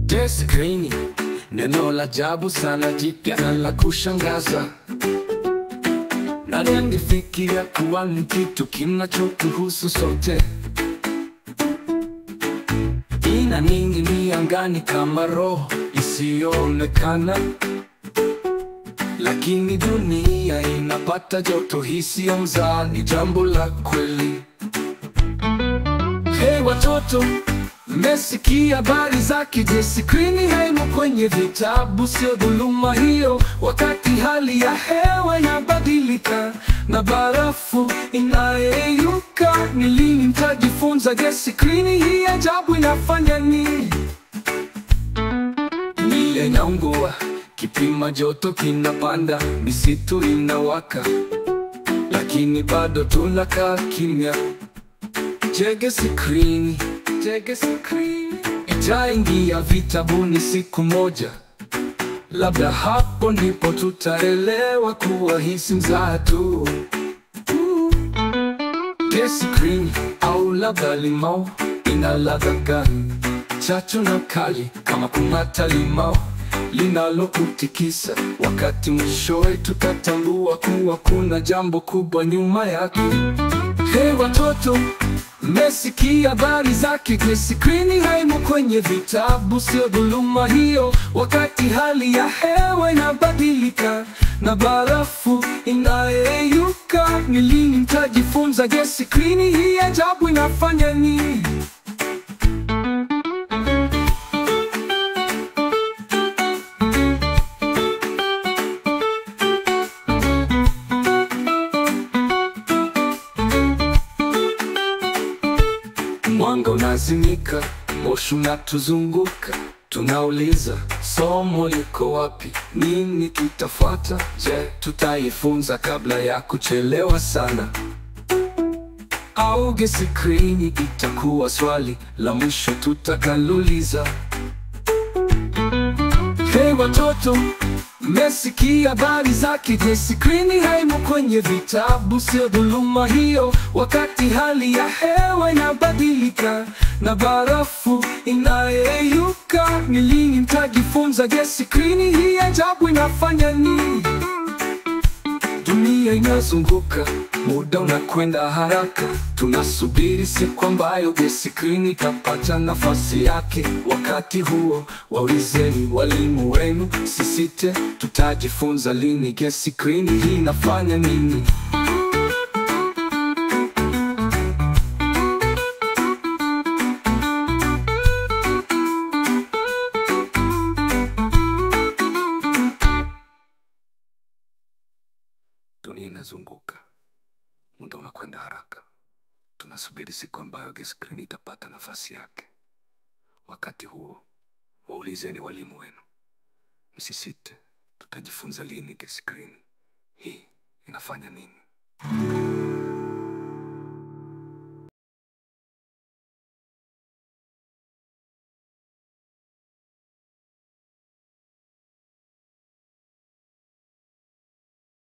Skrini, neno la ajabu sana, jipya na la kushangaza. Nani angefikiria kuwa ni kitu kinachotuhusu sote? Inaning'inia angani kama roho isiyoonekana, lakini dunia inapata joto. Hisia mzaa ni jambo la kweli. Hey watoto, mmesikia habari zake? Skrini haimo kwenye vitabu, sio dhuluma hiyo. Wakati hali ya hewa inabadilika na barafu inayeyuka, ni lini mtajifunza? Skrini hii ajabu inafanya nini? Mile inaungua, kipima joto kinapanda, misitu inawaka, lakini bado tunakaa kimya. Skrini itaingia vitabuni siku moja, labda hapo ndipo tutaelewa kuwa hii si mzaha tu. Skrini au labda limau, ina ladha gani? Chachu na kali kama kung'ata limau linalokutikisa, wakati mwishowe tutatambua kuwa kuna jambo kubwa nyuma yake. Hey watoto, mmesikia habari zake? Skrini haimo kwenye vitabu, sio dhuluma hiyo. Wakati hali ya hewa inabadilika na barafu inayeyuka, ni lini mtajifunza? Skrini hii ajabu inafanya nini? Mwanga unazimika, moshi unatuzunguka, tunauliza somo liko wapi? Nini tutafuata? Je, tutaifunza kabla ya kuchelewa sana? Au skrini itakuwa swali la mwisho tutakaluliza? Hey watoto, mmesikia habari zake? Skrini haimo kwenye vitabu, sio dhuluma hiyo. Wakati hali ya hewa inabadilika na barafu inayeyuka, ni lini mtajifunza? Skrini hii ajabu inafanya nini? Dunia inazunguka, muda unakwenda haraka, tunasubiri siku ambayo skrini itapata nafasi yake. Wakati huo waulizeni walimu wenu, sisite, tutajifunza lini? Skrini hii inafanya nini? Dunia inazunguka, muda unakwenda haraka, tunasubiri siku ambayo skrini itapata nafasi yake. Wakati huo waulizeni walimu wenu, msisite, tutajifunza lini? Skrini hii inafanya nini?